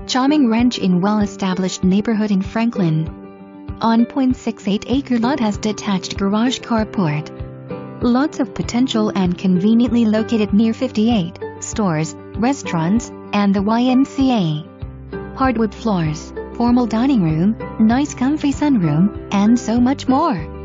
Charming ranch in well-established neighborhood in Franklin. On 0.68-acre lot has detached garage carport. Lots of potential and conveniently located near 58 stores, restaurants, and the YMCA. Hardwood floors, formal dining room, nice comfy sunroom, and so much more.